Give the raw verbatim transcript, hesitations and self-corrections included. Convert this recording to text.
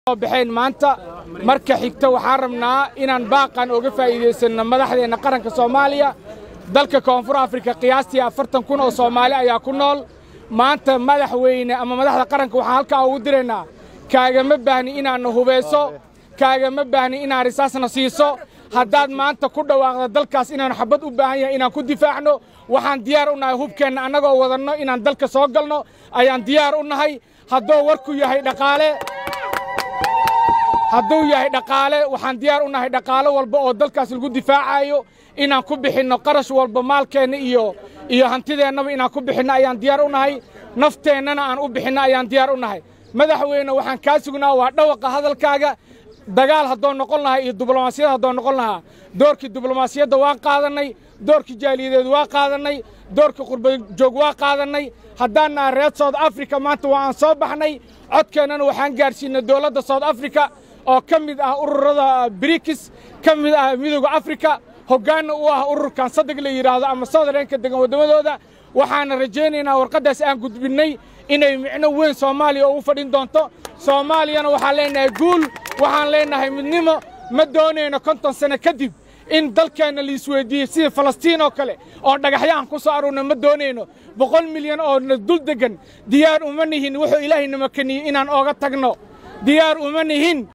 bixin maanta marka xigta waxaan rabnaa inaan baaqan uga faa'iideysano madaxdeena qaranka Soomaaliya dalka Koonfur Afrika qiyaastii afartan kun oo Soomaali ayaa ku nool maanta madaxweyne ama madaxda qaranka waxaan halka ugu direynaa kaaga ma baahni inaan hubeyso kaaga ma baahni inaan risaasna siiso haddaad maanta ku dhawaaqdo dalkaas inaan xabad u baahan yahay inaan ku difaacno waxaan diyaar u nahay hubkeena anagoo wadanno inaan dalka soo galno ayaan diyaar u nahay haddoo warku yahay dhaqaale hadduu yahay dhaqaale waxaan diyaar u nahay dhaqaale walba oo dalkaas lagu difaacayo inaan ku bixinno qarash walba maalkeena iyo iyo hantideennaba inaan ku bixinno ayaan diyaar u nahay nafteennana aan u bixinno ayaan diyaar u nahay madaxweyne waxaan kaa sugnaa waa dhawaqa hadalkaaga dagaal haddoo noqon lahaa iyo diblomaasiyad haddoo noqon lahaa doorkii diblomaasiyadda waan qaadanay doorkii jaaliyadeed waa qaadanay doorkii qurba joog waa qaadanay haddaan nahay reer South Africa maanta waan soo baxnay codkeennana waxaan gaarsiinay dowladda South Africa oo ka mid ah ururada BRICS ka mid ah midowga Afrika hoggaan u ah ururkan saddex la yiraahdo ama Soomaaliya degan wadamadooda waxaan rajaynaynaa warqadaas aan gudbinay inay micno weyn Soomaaliya ugu fadhin doonto Soomaaliyana waxaan leenahay guul waxaan leenahay midnimo ma doonayno konton sano kadib in dalkeena la isweydiiyo sida Falastiin oo kale oo dhagaxyaan ku soo aruurna ma doonayno boqol milyan oo dul degan diyaar uma nihin wuxuu Ilaahay nama kaniyay inaan ooga tagno diyaar uma nihin